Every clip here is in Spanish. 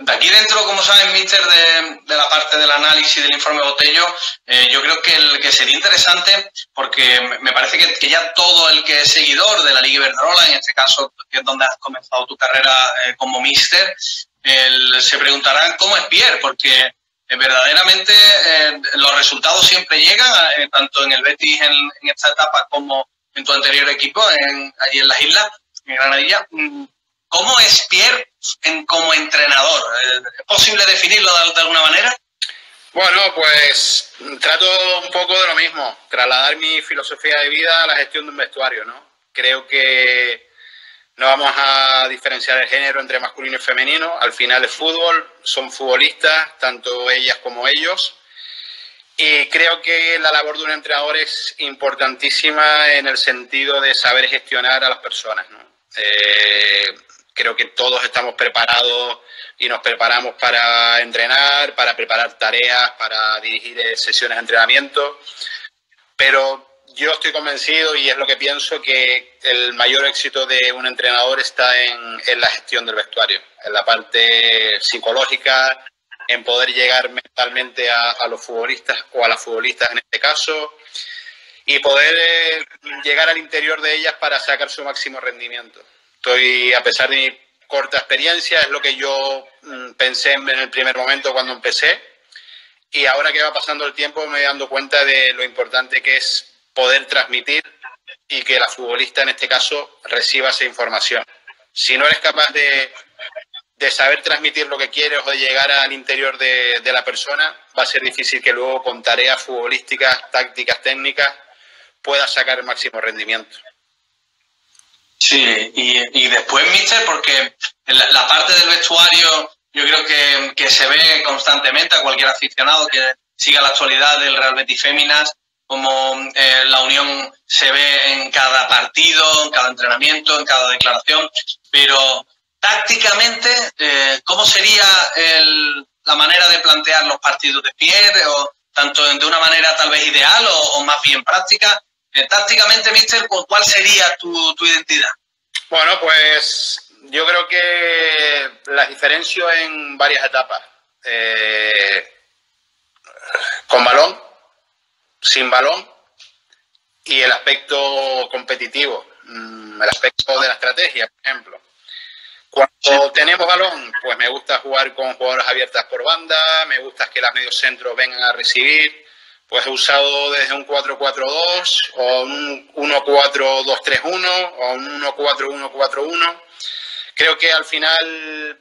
De aquí dentro, como sabes, Mister, de la parte del análisis del informe Botello, yo creo que sería interesante porque me parece que ya todo el que es seguidor de la Liga Iberdrola, en este caso, que es donde has comenzado tu carrera como Mister, se preguntarán cómo es Pierre, porque verdaderamente los resultados siempre llegan, tanto en el Betis en esta etapa como en tu anterior equipo, allí en las islas, en Granadilla. ¿Cómo es Pierre como entrenador? ¿Es posible definirlo de alguna manera? Bueno, pues trato un poco de lo mismo, trasladar mi filosofía de vida a la gestión de un vestuario, ¿no? Creo que no vamos a diferenciar el género entre masculino y femenino. Al final es fútbol, son futbolistas, tanto ellas como ellos. Y creo que la labor de un entrenador es importantísima en el sentido de saber gestionar a las personas, ¿no? Creo que todos estamos preparados y nos preparamos para entrenar, para preparar tareas, para dirigir sesiones de entrenamiento, pero yo estoy convencido, y es lo que pienso, que el mayor éxito de un entrenador está en la gestión del vestuario, en la parte psicológica, en poder llegar mentalmente a los futbolistas o a las futbolistas en este caso, y poder llegar al interior de ellas para sacar su máximo rendimiento. A pesar de mi corta experiencia, es lo que yo pensé en el primer momento cuando empecé, y ahora que va pasando el tiempo me voy dando cuenta de lo importante que es poder transmitir y que la futbolista en este caso reciba esa información. Si no eres capaz de saber transmitir lo que quieres o de llegar al interior de la persona, va a ser difícil que luego con tareas futbolísticas, tácticas, técnicas, puedas sacar el máximo rendimiento. Sí, y después, Mister, porque la parte del vestuario yo creo que se ve constantemente a cualquier aficionado que siga la actualidad del Real Betis Féminas, como la unión se ve en cada partido, en cada entrenamiento, en cada declaración, pero tácticamente, ¿cómo sería la manera de plantear los partidos de Pierre, o tanto de una manera tal vez ideal o más bien práctica? Tácticamente, Mister, ¿cuál sería tu identidad? Bueno, pues yo creo que las diferencio en varias etapas. Con balón, sin balón, y el aspecto competitivo, el aspecto de la estrategia, por ejemplo. Cuando tenemos balón, pues me gusta jugar con jugadoras abiertas por banda, me gusta que las mediocentros vengan a recibir. Pues he usado desde un 4-4-2 o un 1-4-2-3-1 o un 1-4-1-4-1. Creo que al final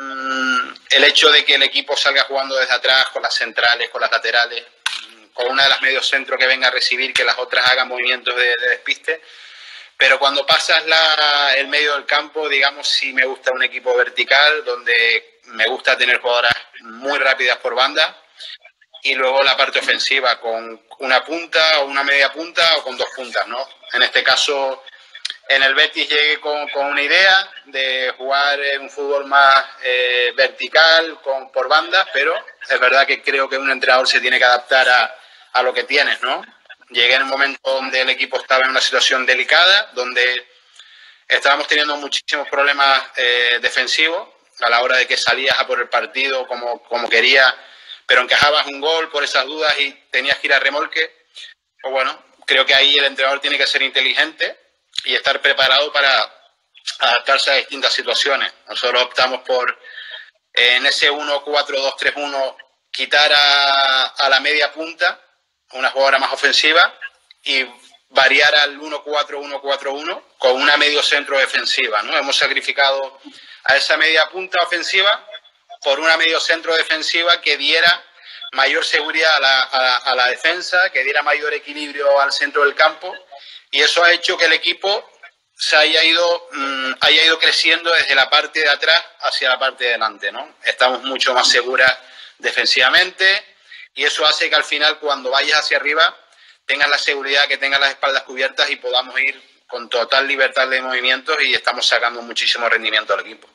el hecho de que el equipo salga jugando desde atrás, con las centrales, con las laterales, con una de las mediocentros que venga a recibir, que las otras hagan movimientos de despiste. Pero cuando pasas el medio del campo, digamos, sí me gusta un equipo vertical, donde me gusta tener jugadoras muy rápidas por banda. Y luego la parte ofensiva con una punta o una media punta o con dos puntas, ¿no? En este caso, en el Betis llegué con una idea de jugar un fútbol más vertical, por bandas, pero es verdad que creo que un entrenador se tiene que adaptar a lo que tienes, ¿no? Llegué en un momento donde el equipo estaba en una situación delicada, donde estábamos teniendo muchísimos problemas defensivos a la hora de que salías a por el partido como quería, pero encajabas un gol por esas dudas y tenías que ir a remolque. Pues bueno, creo que ahí el entrenador tiene que ser inteligente y estar preparado para adaptarse a distintas situaciones. Nosotros optamos por, en ese 1-4-2-3-1, quitar a la media punta, una jugadora más ofensiva, y variar al 1-4-1-4-1 con una medio centro defensiva, ¿no? Hemos sacrificado a esa media punta ofensiva por una medio centro defensiva que diera mayor seguridad a la defensa, que diera mayor equilibrio al centro del campo, y eso ha hecho que el equipo se haya ido creciendo desde la parte de atrás hacia la parte de delante, ¿no? Estamos mucho más seguras defensivamente, y eso hace que al final, cuando vayas hacia arriba, tengas la seguridad, que tengas las espaldas cubiertas y podamos ir con total libertad de movimientos, y estamos sacando muchísimo rendimiento al equipo.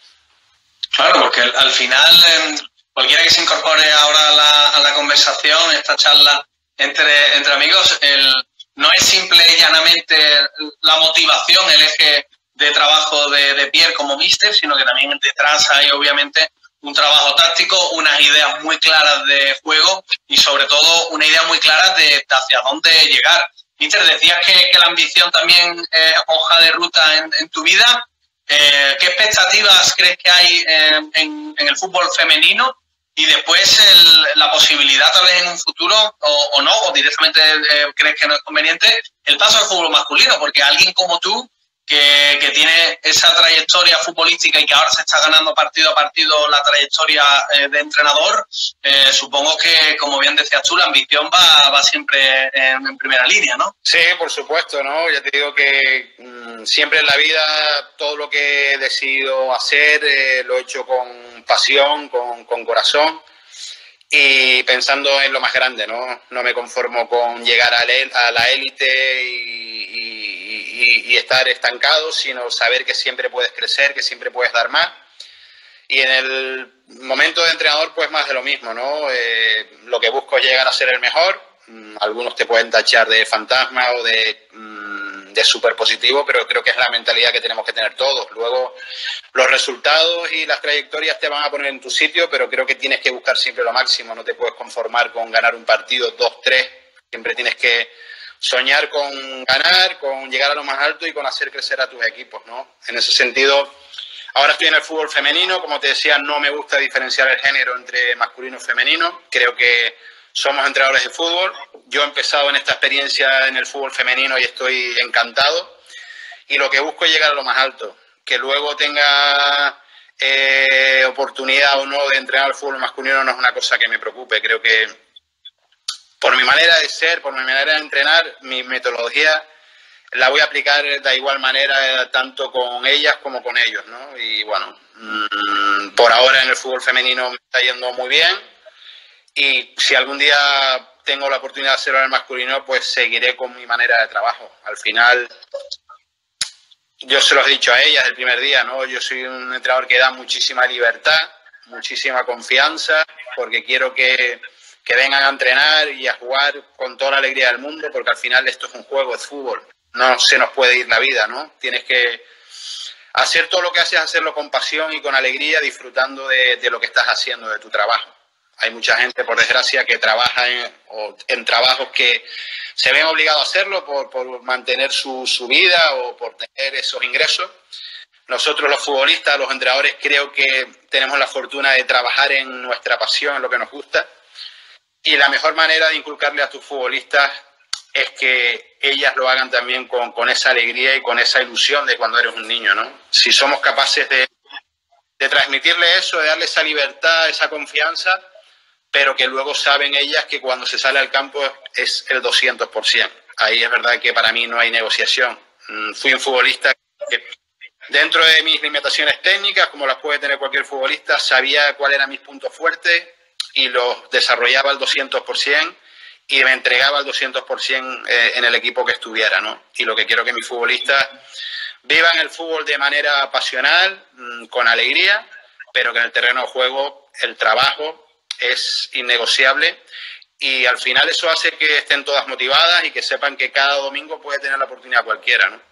Claro, porque al final, cualquiera que se incorpore ahora a la conversación, esta charla entre amigos, no es simple y llanamente la motivación, el eje de trabajo de Pierre como míster, sino que también detrás hay obviamente un trabajo táctico, unas ideas muy claras de juego y sobre todo una idea muy clara de hacia dónde llegar. Mister, decías que la ambición también es hoja de ruta en tu vida. ¿Qué expectativas crees que hay en el fútbol femenino? Y después la posibilidad tal vez en un futuro o no, o directamente crees que no es conveniente, el paso al fútbol masculino, porque alguien como tú, que tiene esa trayectoria futbolística y que ahora se está ganando partido a partido la trayectoria de entrenador, supongo que, como bien decías tú, la ambición va siempre en primera línea, ¿no? Sí, por supuesto, ¿no? Ya te digo que siempre en la vida todo lo que he decidido hacer lo he hecho con pasión, con corazón y pensando en lo más grande, ¿no? No me conformo con llegar a la élite y estar estancado, sino saber que siempre puedes crecer, que siempre puedes dar más. Y en el momento de entrenador, pues más de lo mismo, ¿no? Lo que busco es llegar a ser el mejor. Algunos te pueden tachar de fantasma o de súper positivo, pero creo que es la mentalidad que tenemos que tener todos. Luego, los resultados y las trayectorias te van a poner en tu sitio, pero creo que tienes que buscar siempre lo máximo. No te puedes conformar con ganar un partido 2-3. Siempre tienes que soñar con ganar, con llegar a lo más alto y con hacer crecer a tus equipos, ¿no? En ese sentido, ahora estoy en el fútbol femenino. Como te decía, no me gusta diferenciar el género entre masculino y femenino. Creo que somos entrenadores de fútbol. Yo he empezado en esta experiencia en el fútbol femenino y estoy encantado. Y lo que busco es llegar a lo más alto. Que luego tenga oportunidad o no de entrenar el fútbol masculino no es una cosa que me preocupe. Creo que por mi manera de ser, por mi manera de entrenar, mi metodología la voy a aplicar de igual manera tanto con ellas como con ellos, ¿no? Y bueno, por ahora en el fútbol femenino me está yendo muy bien y si algún día tengo la oportunidad de hacerlo en el masculino, pues seguiré con mi manera de trabajo. Al final, yo se los he dicho a ellas el primer día, ¿no? Yo soy un entrenador que da muchísima libertad, muchísima confianza, porque quiero que vengan a entrenar y a jugar con toda la alegría del mundo, porque al final esto es un juego, es fútbol. No se nos puede ir la vida, ¿no? Tienes que hacer todo lo que haces, hacerlo con pasión y con alegría, disfrutando de lo que estás haciendo, de tu trabajo. Hay mucha gente, por desgracia, que trabaja en trabajos que se ven obligados a hacerlo por mantener su vida o por tener esos ingresos. Nosotros los futbolistas, los entrenadores, creo que tenemos la fortuna de trabajar en nuestra pasión, en lo que nos gusta. Y la mejor manera de inculcarle a tus futbolistas es que ellas lo hagan también con esa alegría y con esa ilusión de cuando eres un niño, ¿no? Si somos capaces de transmitirle eso, de darle esa libertad, esa confianza, pero que luego saben ellas que cuando se sale al campo es el 200%. Ahí es verdad que para mí no hay negociación. Fui un futbolista que, dentro de mis limitaciones técnicas, como las puede tener cualquier futbolista, sabía cuáles eran mis puntos fuertes y los desarrollaba al 200% y me entregaba al 200% en el equipo que estuviera, ¿no? Y lo que quiero que mis futbolistas vivan el fútbol de manera pasional, con alegría, pero que en el terreno de juego el trabajo es innegociable y al final eso hace que estén todas motivadas y que sepan que cada domingo puede tener la oportunidad cualquiera, ¿no?